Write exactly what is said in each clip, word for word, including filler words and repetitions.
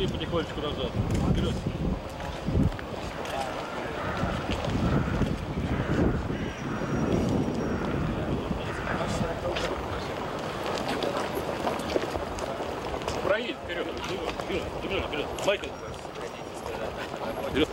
И потихонечку назад. Вперед. Проедь вперед. Вперед, вперед, вперед. Майкл. Вперед.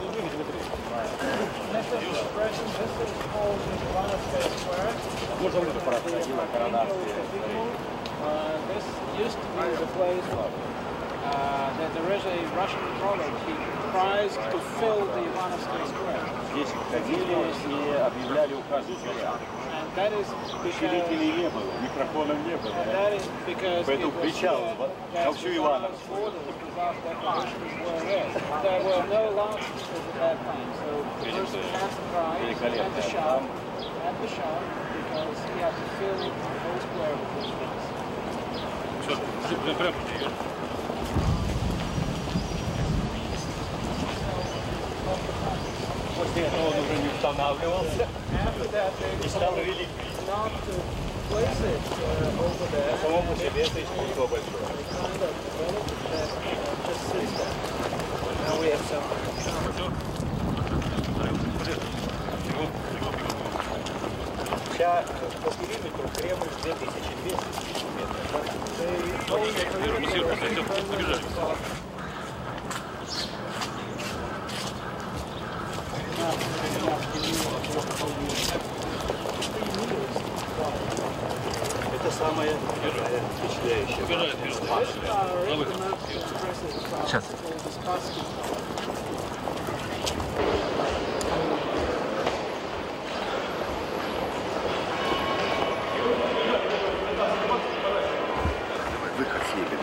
Можно выйти проходила коронация. This used to be the place uh, that there is a Russian prolog. He tries to fill the Ivanovsky Square. Здесь ходили и объявляли указы царя. Усилителей не было, микрофонов не было. Поэтому кричал на всю Ивановскую. Великолепно. Все, прям идет. После этого он уже не устанавливался и стал реликвией. Само по себе это искусство большое. Вся по периметру Кремль две тысячи двести метров. Это самое впечатляющее. Сейчас. Выход съедем.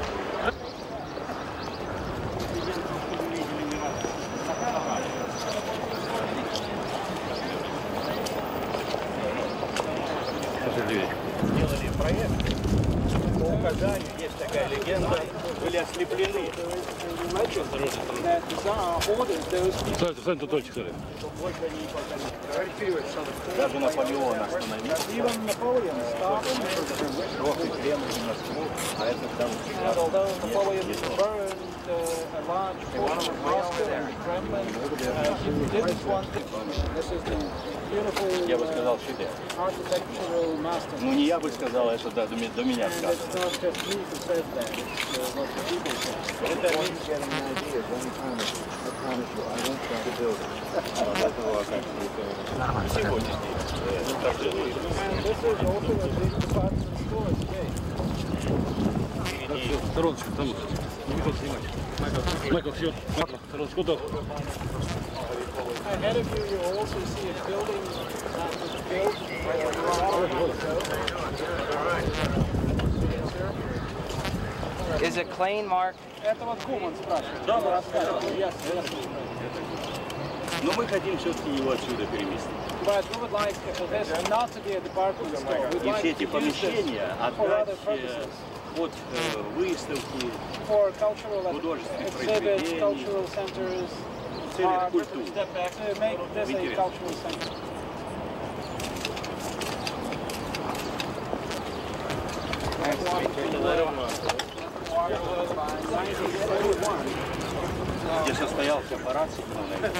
Сделали проект, по указанию, есть такая легенда, были ослеплены. Встань, встань, Тоточек, смотри. Даже Наполеон остановился. Рок и Кремль в Москву, а это там я бы сказал шедевр. Ну не я бы сказал, это да, до меня сказано. Сегодня Стороночку, там Майкл снимать. Майкл, все. Стороночку, куда? Ahead of you, you also see a building that was built by Is it Klein, Mark? Это вот Куман спрашивает. Да, да. Yes, yes. Но мы хотим все-таки его отсюда переместить. But we would like this not to be a department store. We'd И like все эти to use помещения this for отдать other purposes. под выставки, For cultural художественных exhibits, произведений, cultural centers, целях art, культуры. to make this a cultural center. Где состоялся парад седьмого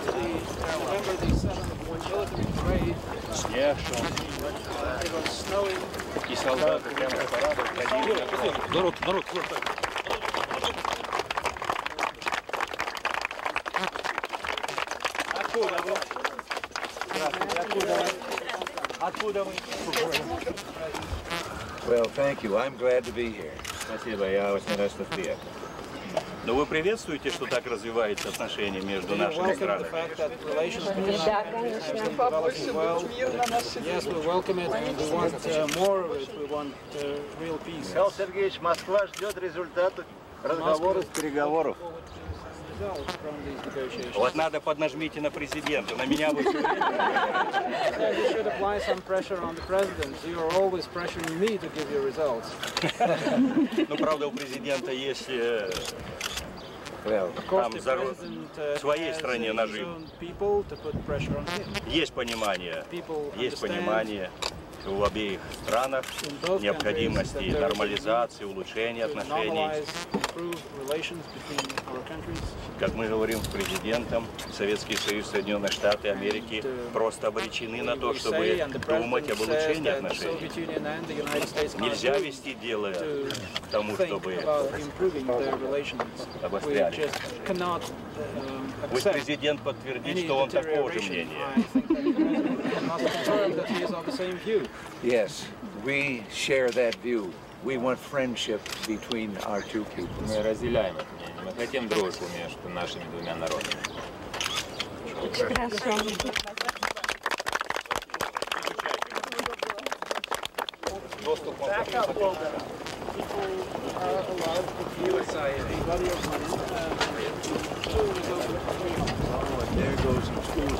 снег шел, и солдаты прямо с парада ходили. Народ, народ, вот так. Откуда вы? Здравствуйте, откуда вы? Откуда вы? Well, thank you. I'm glad to be here. Спасибо, я очень рад, что ты. Но вы приветствуете, что так развиваются отношения между нашими странами? Да, конечно. Побольше мира на нашей земле. Yes, we welcome it and we want uh, more of it. We want uh, real peace. Михаил Сергеевич, Москва ждет результатов разговоров, переговоров. Вот надо поднажмите на президента, на меня вы. You should apply some pressure on the president. You are always pressuring me to give you results. Ну, правда, у президента есть там в своей стране нажим. Есть понимание, есть понимание. в обеих странах необходимости нормализации, улучшения отношений. Как мы говорим с президентом, Советский Союз, Соединенные Штаты Америки просто обречены на то, чтобы думать об улучшении отношений. Нельзя вести дело к тому, чтобы обострялись. Пусть президент подтвердит, что он такого же мнения. Yes, we share that view. We want friendship between our two peoples. Мы разделяем это мнение. Мы хотим дружбу между нашими двумя народами. There goes some school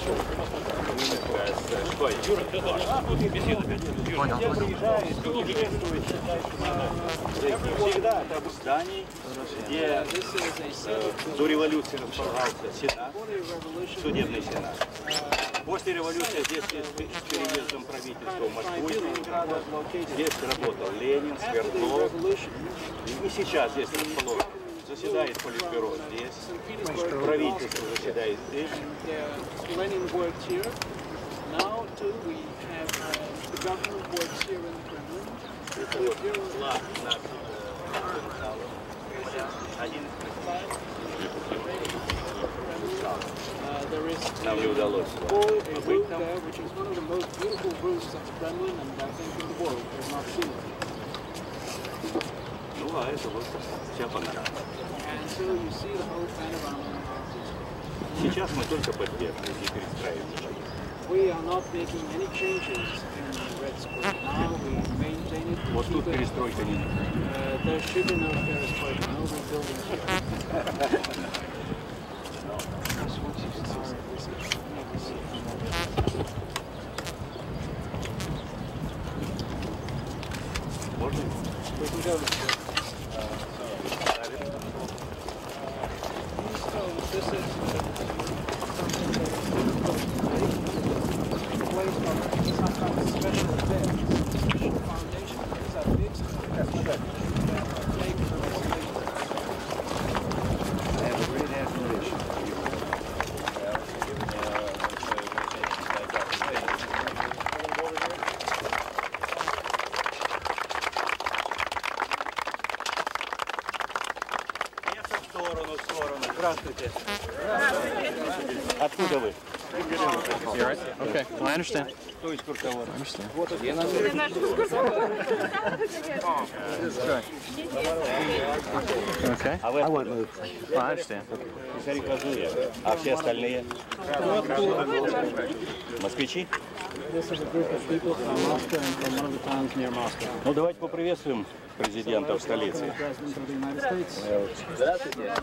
Всегда это зданий, где до революции располагался Сенат, судебный Сенат. После революции здесь с переездом правительства в Москву и Ленинграда, здесь работал Ленин, Свердлов. И сейчас здесь расположен. Заседает Политбюро здесь, правительство заседает здесь. Нам не удалось. Ну, а это вот вся панорама. Сейчас мы только поддерживаем и перестраиваем. Вот тут перестройка не нужна. Можно? Здравствуйте. Откуда вы? Okay, well, I understand. Кто из курсовод? Okay. А вы откуда? Well, I understand. А все остальные? Москвичи? Ну, давайте поприветствуем президента в столице. Здравствуйте.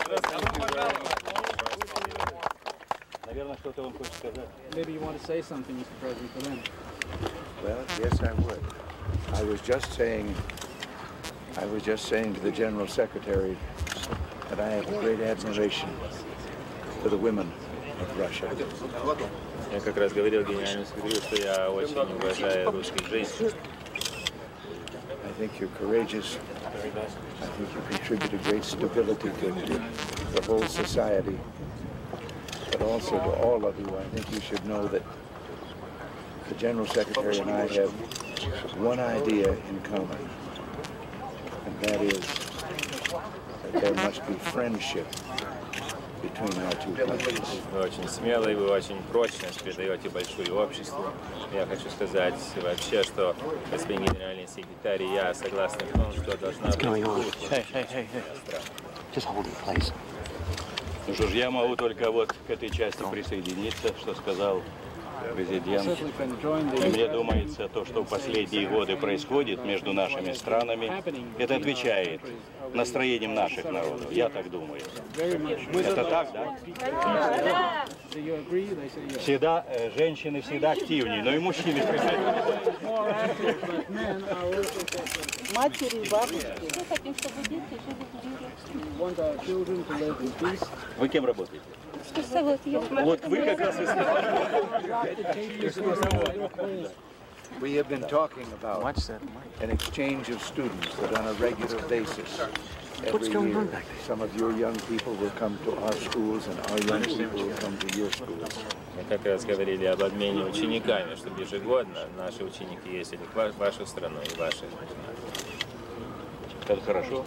Наверное, что-то он хочет сказать. Maybe you want to say something, Mister President, for them. Well, yes, I would. I was just saying, I was just saying to the General Secretary that I have a great admiration for the women of Russia. Я как раз говорил генеральному секретарю, что я очень уважаю русских женщин. I think you're courageous. I think you contribute a great stability to the whole society. But also to all of you, I think you should know that the General Secretary and I have one idea in common, and that is that there must be friendship between our two countries. Вы очень смелый, вы очень прочно передаете большое обществу. Я хочу сказать вообще, что господин генеральный секретарь и я согласны в том, что должна быть лучшая страна. Ну что ж, я могу только вот к этой части присоединиться, что сказал президент. И мне думается, то, что в последние годы происходит между нашими странами, это отвечает настроениям наших народов. Я так думаю. Это так, да? Всегда, э, женщины всегда активнее, но и мужчины. Матери, бабушки. Мы хотим, чтобы дети жили в мире. Вы кем работаете? Экскурсовод. Я Вот вы как раз и We have been talking about an exchange of students that on a regular basis every year some of your young people will come to our schools and our young people will come to your schools. Мы как раз говорили об обмене учениками, чтобы ежегодно наши ученики ездили в вашу страну и ваши. Это хорошо.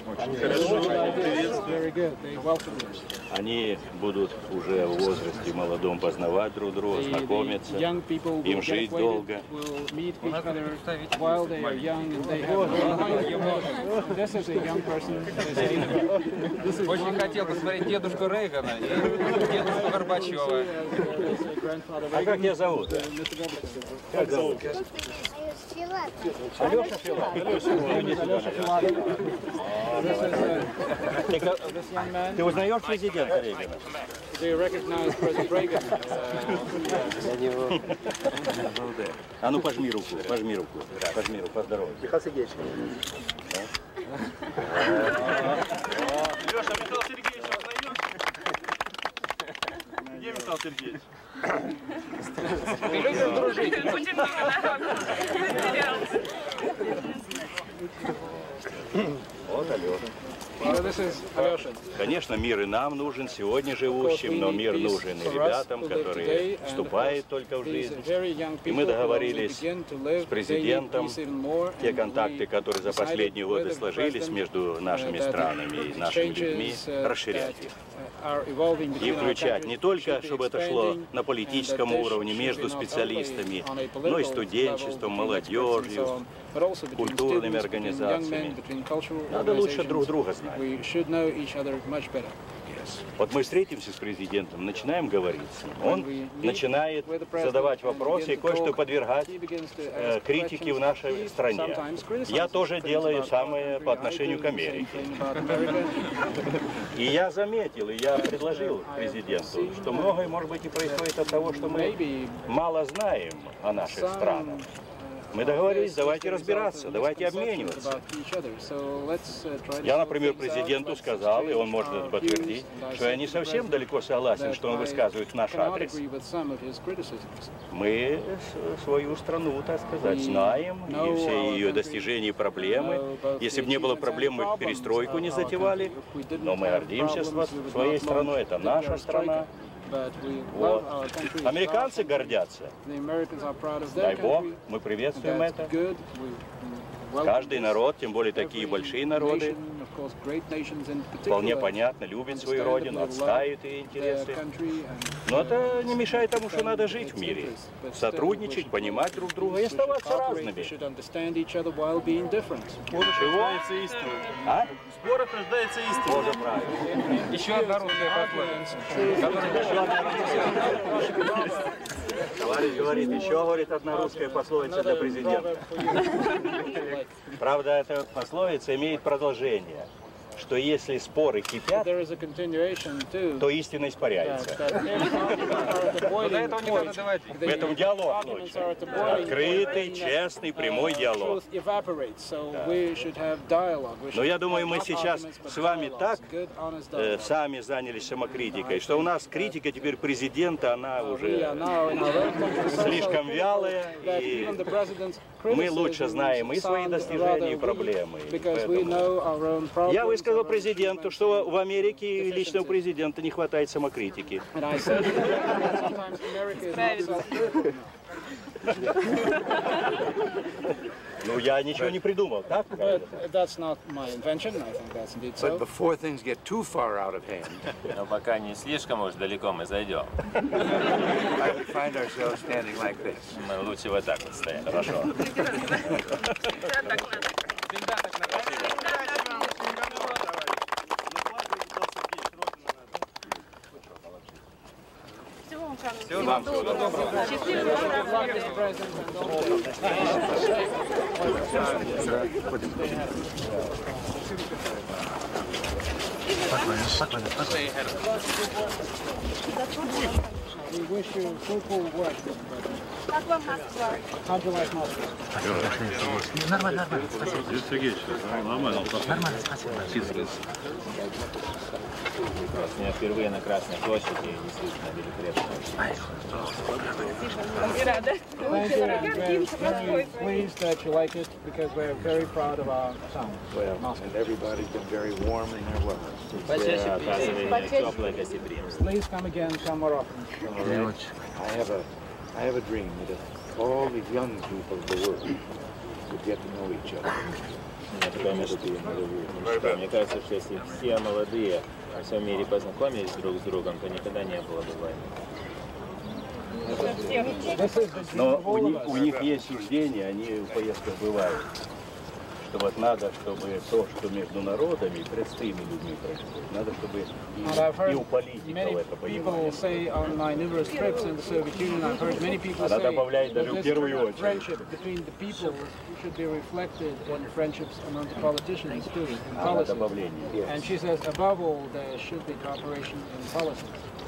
Они будут уже в возрасте молодом познавать друг друга, знакомиться, им жить долго. Очень хотел посмотреть дедушку Рейгана и дедушку Горбачева. А как тебя зовут? Как зовут? Алеша Филат. Алеша Филат. Ты узнаешь президента Рейгана? А ну пожми руку, пожми руку, пожми руку, поздоровайся. Михаил Сергеевич. Леша, Михаил Сергеевич, узнаешь? Где Михаил Сергеевич? Ты любишь дружить? Вот Алеша. Well, Конечно, мир и нам нужен, сегодня живущим, но мир нужен и ребятам, которые вступают только в жизнь. И мы договорились с президентом, те контакты, которые за последние годы сложились между нашими странами и нашими людьми, расширять их. И включать не только, чтобы это шло на политическом уровне, между специалистами, но и студенчеством, молодежью, культурными организациями. Надо лучше друг друга знать. Вот мы встретимся с президентом, начинаем говорить с ним. Он начинает задавать вопросы и кое-что подвергать э, критике в нашей стране. Я тоже делаю самое по отношению к Америке. И я заметил, и я предложил президенту, что многое, может быть, и происходит от того, что мы мало знаем о наших странах. Мы договорились, давайте разбираться, давайте обмениваться. Я, например, президенту сказал, и он может это подтвердить, что я не совсем далеко согласен, что он высказывает в наш адрес. Мы свою страну, так сказать, знаем, и все ее достижения и проблемы. Если бы не было проблем, мы перестройку не затевали, но мы гордимся своей страной, это наша страна. Вот. Американцы гордятся. Дай Бог, мы приветствуем это. Каждый народ, тем более такие большие народы, вполне понятно, любит свою родину, отстаивает ее интересы. Но это не мешает тому, что надо жить в мире, сотрудничать, понимать друг друга и оставаться разными. Чего? А? В спорах рождается истина. Тоже правильно. Еще одна русская пословица. Товарищ говорит, еще, говорит, одна русская пословица для президента. Правда, эта пословица имеет продолжение, что если споры кипят, то истина испаряется. В этом диалог лучше. Открытый, честный, прямой диалог. Но я думаю, мы сейчас с вами так э, сами занялись самокритикой, что у нас критика теперь президента, она уже слишком вялая, и мы лучше знаем и свои достижения, и проблемы. Поэтому я высказал президенту, что в Америке личного президента не хватает самокритики. Ну, я ничего не придумал, так? Но пока не слишком уж далеко мы зайдем. Мы лучше вот так вот стоим. Хорошо. Всего вам всего доброго. We wish you fruitful work. Как вам Москва? How'd you like Moscow? Нормально, нормально, спасибо. Сергеевич, нормально. Нормально, спасибо. вопрос. У меня впервые на Красной площади действительно великолепно. Thank you, and we're very pleased that you like it because we're very proud of our town. Well, and everybody's been very warm in their welcome. Все оказывается теплое гостеприимство. Please come again, come more often. All right? I have a, I have a dream that if all the young people of the world would get to know each other, У меня такая мечта. Мне кажется, что если все молодые во всем мире познакомились друг с другом, то никогда не было бы войны. Но у них, у них есть суждения, они в поездках бывают, что вот надо, чтобы то, что между народами, простыми людьми происходит, надо, чтобы и, и у политиков это понимали. Say on my numerous trips in the Soviet Union, I've heard many people Она say добавляет даже в первую очередь. friendship between the people should be reflected in friendships among the politicians too, in policy. And she says, above all, there should be cooperation in policy.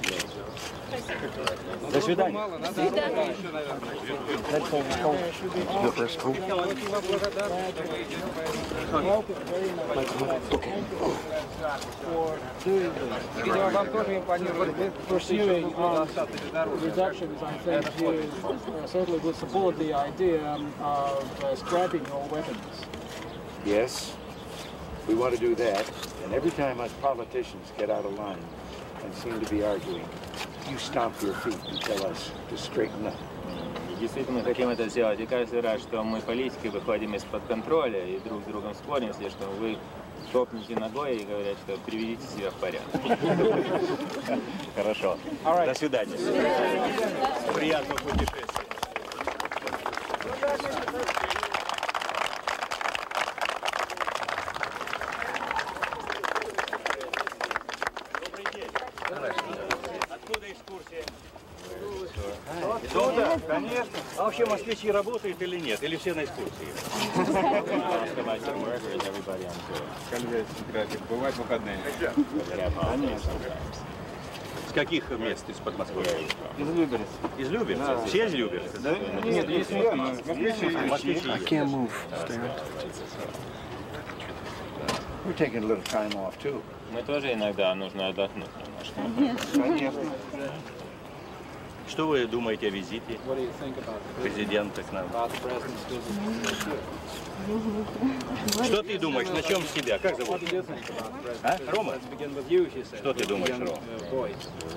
До свидания. Pursuing on reductions, I think you uh, certainly would support the idea of uh, scrapping all weapons. yes, we want to do that. And every time us politicians get out of line and seem to be arguing, you stomp your feet and tell us to straighten up. Действительно хотим это сделать. И каждый раз, что мы политики выходим из-под контроля и друг с другом спорим, если что вы топните ногой и говорят, что приведите себя в порядок. Хорошо. До свидания. Приятного путешествия. Добрый день. Откуда экскурсия? Туда, конечно. А вообще москвичи работают или нет? Или все на экскурсии? Бывают выходные. С каких мест из-под Москвы? Из Люберец. Из Люберца? Все из Люберца? Да? Нет, есть москвичи. I can't move. We're taking a little time off too. Мы тоже иногда нужно отдохнуть немножко. Что вы думаете о визите What do you think about the президента к нам? about the president's visit? Что ты думаешь? Начнем с тебя. Как зовут? What do you think about the president? А? Рома? Let's begin with you, she said. Что ты думаешь, Young, Ром? uh, boy.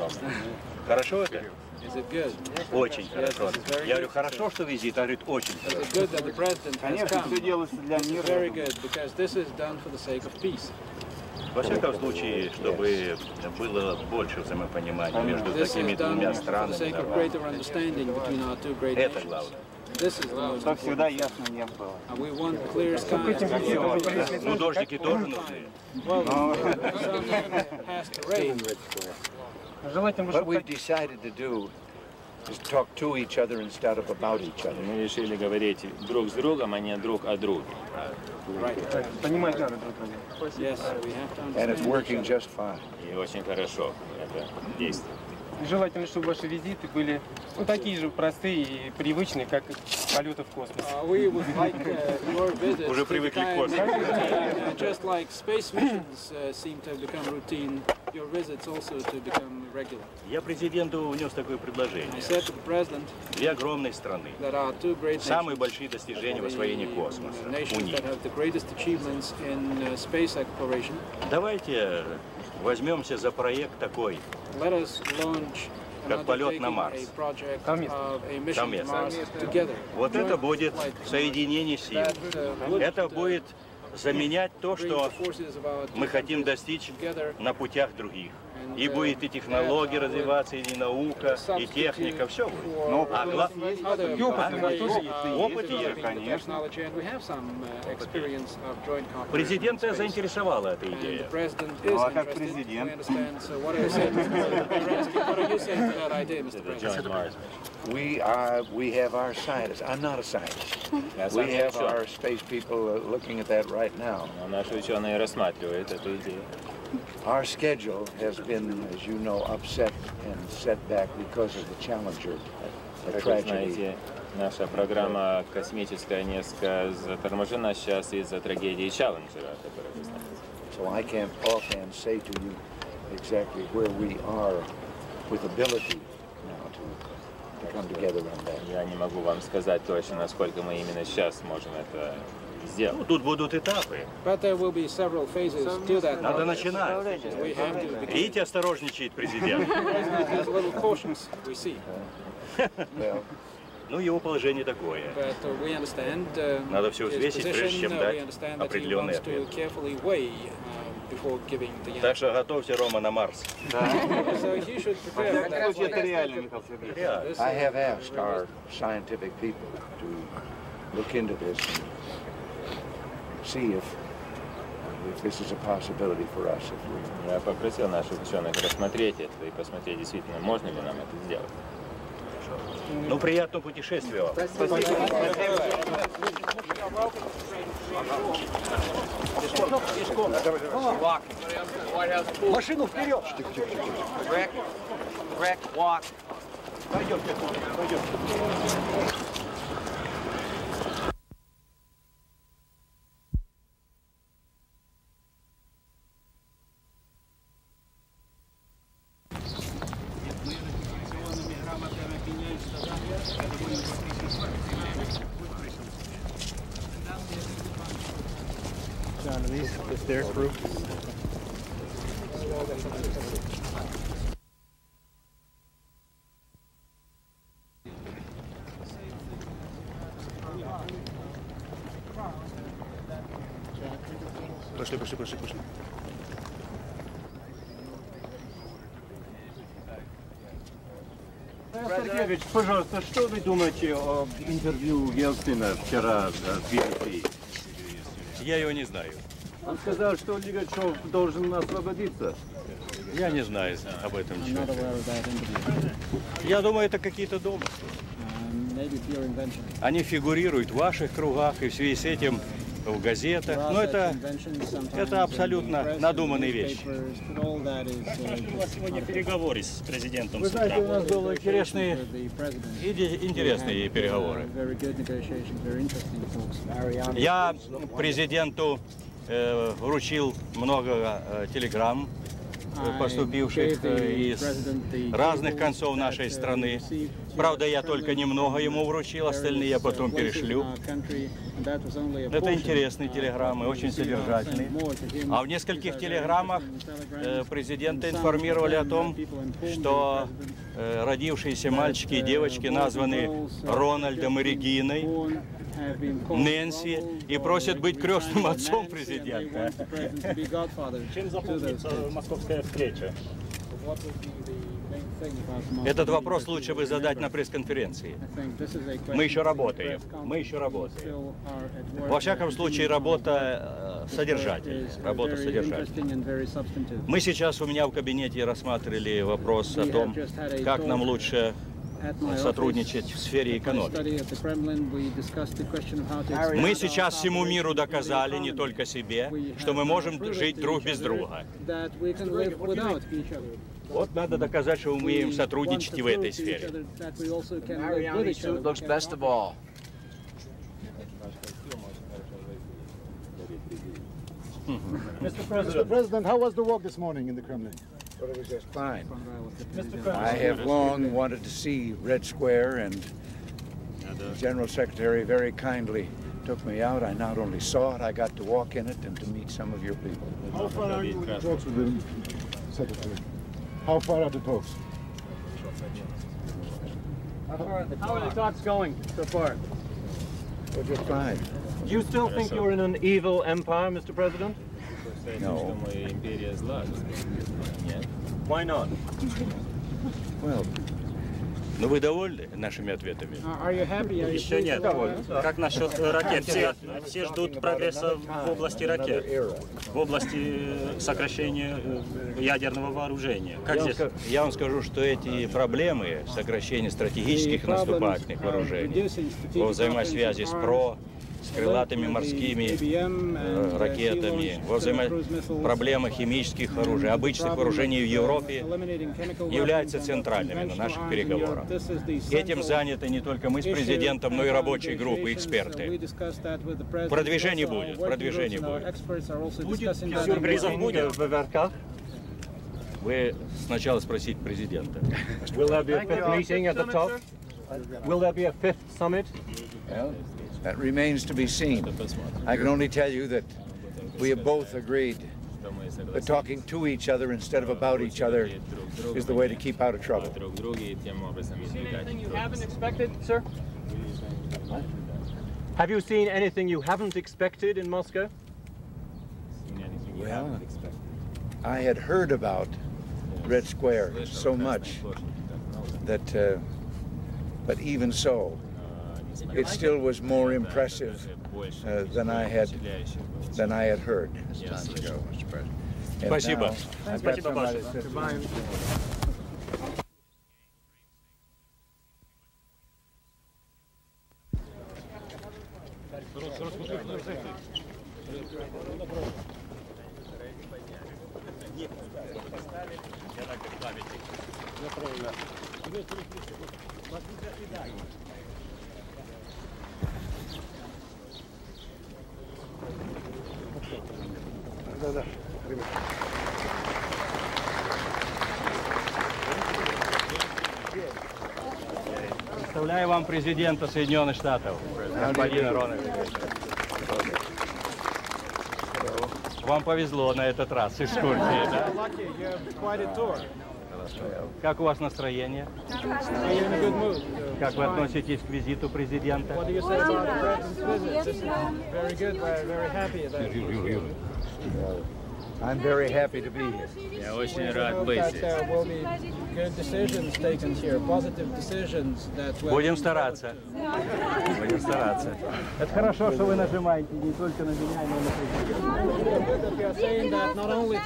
Хорошо это? Is it good? Очень хорошо. Я говорю, хорошо, что визит, а говорит, очень Is хорошо. it good that the president has Конечно, come? все делается для It's мира. very good because this is done for the sake of peace. Во всяком случае, чтобы было больше взаимопонимания между This такими is done двумя for the странами. sake of greater understanding between our two great Это nations. главное. This is the most Чтобы всегда important. ясно не было. And we want clear skies. Ну, дождики тоже нужны. Well, something has to rain. Желательно, What we've decided to do is talk to each other instead of about each other. Мы решили говорить друг с другом, а не друг о друге. понимать надо друг друга. Yes, we have to And it's understand. working just fine. И очень хорошо это действует. Желательно, чтобы ваши визиты были ну, такие же простые и привычные, как полеты в космос. Uh, we would like uh, your visits Уже to привыкли к become космосу. routine, uh, just like space missions uh, seem to have become routine, your visits also to become regular. Я президенту внес такое I предложение. said to the president Две огромные страны. that our two great Самые nations, большие достижения в освоении космоса the у nations них. that have the greatest achievements in uh, space exploration, Давайте возьмемся за проект такой. let us launch Как an полет на undertaking, Марс. a project Совместно. of a mission to Совместно. Mars together. Вот это Joint будет flight to Mars. соединение сил. That, uh, would, Это uh, будет заменять то, bring что the forces of our two мы хотим countries достичь together. на путях других. And, И uh, будет и технологии that would развиваться, и наука, и техника, все будет. Ну, а гла- other И опыт ways тоже of, есть. uh, Опыт есть, developing the конечно. technology, and we have some, uh, experience of joint cooperation in Президента space. заинтересовала эта And the идея. president is Ну, а как interested. президент? We understand. So what are you saying? What are you saying to that idea, Mister President? Joint Mars. We are, we have our scientists. I'm not a scientist. Я сам We не have ученый, our space people uh, looking at that right now. но наши ученые рассматривают эту идею. Our schedule has been, as you know, upset and set back because of the Challenger uh, Как вы tragedy. знаете, наша программа космическая несколько заторможена сейчас из-за трагедии Челленджера, которая вы знаете. So I can't offhand say to you exactly where we are with ability now to, to come together on that. Я не могу вам сказать точно, насколько мы именно сейчас можем это сделать. Ну, тут будут этапы. But there will be several phases to that. Надо начинать. We have to begin. Видите, осторожничает президент. The president is a little cautious, we see. Well, Ну, его положение такое. But uh, we understand uh, Надо все his взвесить, прежде position. чем Uh, дать we understand that he определенный wants to ответ. carefully weigh uh, before giving the answer. Так что готовьте Рома на Марс. So you should prepare for that. Это реально, Михаил Сергеевич. Реально. This, I uh, have asked our scientific people to look into this and see if, if this is a possibility for us. If we, Я попросил наших ученых рассмотреть это и посмотреть, действительно, можно ли нам это сделать. Ну, приятного путешествия вам. Машину вперед! Rick, Rick, walk. Пойдемте, пойдемте. Is their crew? Пошли, пошли, пошли, пошли. Сергеевич, пожалуйста, что вы думаете об интервью Ельцина вчера в би би си? Я его не знаю. Он сказал, что Лигачев должен освободиться. Я не знаю об этом ничего. Я думаю, это какие-то домыслы. Они фигурируют в ваших кругах и в связи с этим в газетах. Но это, это абсолютно надуманные вещи. У вас сегодня переговоры с президентом. Вы знаете, у нас были интересные, интересные переговоры. Я президенту э, вручил много э, телеграмм, поступивших из разных концов нашей страны. Правда, я только немного ему вручил, остальные я потом перешлю. Это интересные телеграммы, очень содержательные. А в нескольких телеграммах э, президента информировали о том, что э, родившиеся мальчики и девочки названы Рональдом и Региной, Нэнси, и просят быть крестным отцом президента. Чем запомнится московская встреча? Этот вопрос лучше бы задать на пресс-конференции. Мы еще работаем. Мы еще работаем. Во всяком случае, работа содержательная. Работа содержательная. Мы сейчас у меня в кабинете рассматривали вопрос о том, как нам лучше сотрудничать в сфере экономики. Мы сейчас всему миру доказали, не только себе, что мы можем жить друг без друга. Вот надо доказать, что мы умеем сотрудничать и в этой сфере. Looks best of all. Mister President. Mister President, how was the walk this morning in the Kremlin? But it was just fine. Mister I have long wanted to see Red Square, and the General Secretary very kindly took me out. I not only saw it, I got to walk in it and to meet some of your people. How far are you in the talks with the Secretary? How far are the talks? How, far, how are the talks going so far? We're just fine. Do you still think you're in an evil empire, Mister President? No. Why not? Well, Ну вы довольны нашими ответами? Еще нет. Как насчет ракет? Все, все ждут прогресса в области ракет, в области сокращения ядерного вооружения. Как Я вам, здесь? ска- я вам скажу, что эти проблемы сокращения стратегических наступательных вооружений во взаимосвязи с ПРО, с крылатыми морскими э, ракетами, во взаимо... проблемах химических оружий, обычных вооружений в Европе являются центральными на наших переговорах. Этим заняты не только мы с президентом, но и рабочие группы, эксперты. Продвижение будет, продвижение будет. Сюрпризов будет в ВВРК? Вы сначала спросите президента. Will there be a fifth meeting at the top? Will there be a fifth summit? Well, that remains to be seen. I can only tell you that we have both agreed that talking to each other instead of about each other is the way to keep out of trouble. Seen anything you haven't expected, sir? Have you seen anything you haven't expected in Moscow? Well, I had heard about Red Square so much that, uh, but even so, it still was more impressive uh, than I had than I had heard. And Спасибо. now I've got Спасибо somebody большое. to- Представляю вам президента Соединенных Штатов, господина Рональда. Вам повезло на этот раз с экскурсией, да? Как у вас настроение? Как вы относитесь к визиту президента? I'm very happy to be here. Я очень рад быть здесь. Будем стараться. Будем стараться. Это хорошо, что вы нажимаете не только на меня, но и на президента.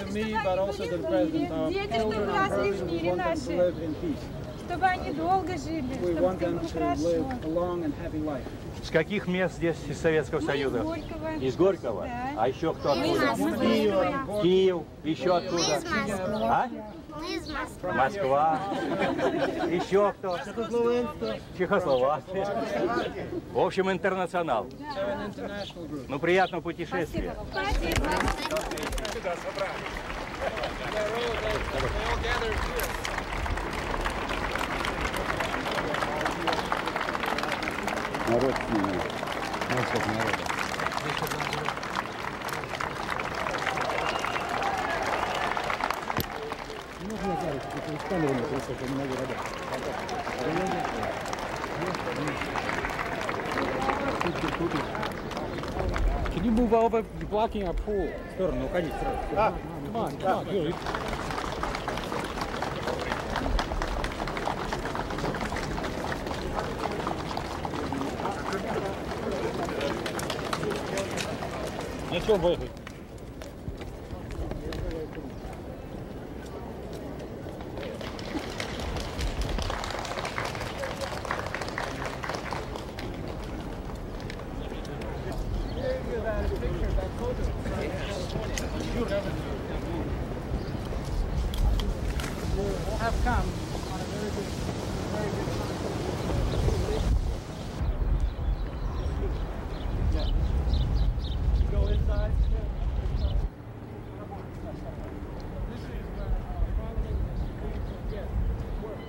Дети, чтобы росли в мире наши, чтобы они долго жили, чтобы им было хорошо. С каких мест здесь из Советского Союза? Мы из Горького. Из Горького? Да. А еще кто откуда? Мы из Киева. Киев. Еще откуда? А? Мы из Москвы. Москва. Еще кто? Чехословакия. В общем, интернационал. Ну, приятного путешествия. Народ снимает. Народ, народ. Can you move over? You're blocking our pool. В сторону, уходи сразу. Come on, come on, Юрий. На чем выехать? Have come on a very good, very good. Yeah. Go inside. This is where prominent people get work.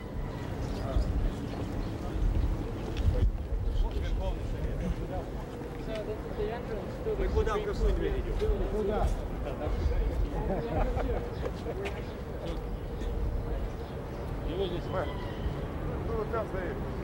So this is the entrance to the Куда вкусную дверь идем? Куда? Ну, вот там стоит.